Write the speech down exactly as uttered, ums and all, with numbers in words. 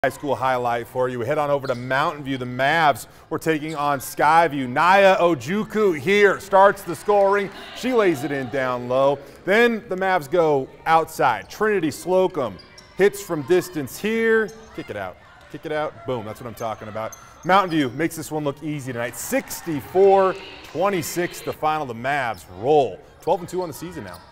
High school highlight for you. We head on over to Mountain View. The Mavs were taking on Skyview. Naya Ojuku here starts the scoring. She lays it in down low. Then the Mavs go outside. Trinity Slocum hits from distance here. Kick it out. Kick it out. Boom. That's what I'm talking about. Mountain View makes this one look easy tonight. sixty-four twenty-six the final. The Mavs roll. twelve and two on the season now.